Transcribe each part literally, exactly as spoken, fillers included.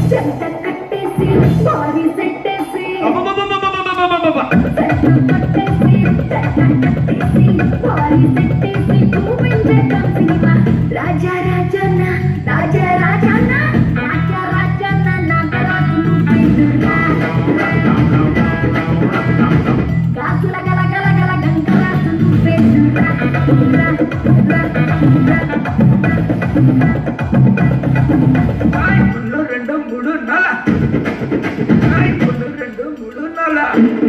చెంత కట్టేసి బాడీ సెట్టేసి రాజా రాజన్న రాజా రాజన్న రాజా రాజన్న నాగరాజు గాసుల గల గల గల గంగరాజు రెండు మూడు నల రెండు మూడు నల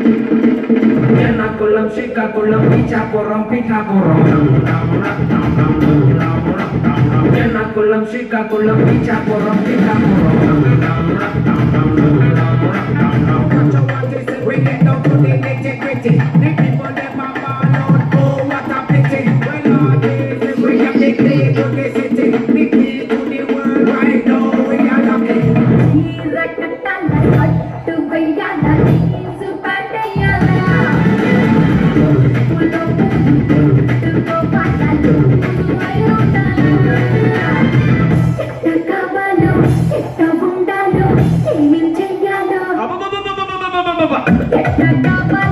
కులం శ్రీకాకుళం పిఠాపురం పిఠాపురం కులం శ్రీకాకుళం పిఠాపురం పిఠాపురం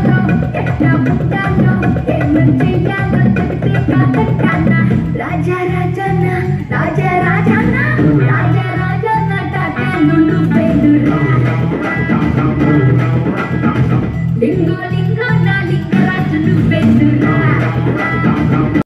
రాజా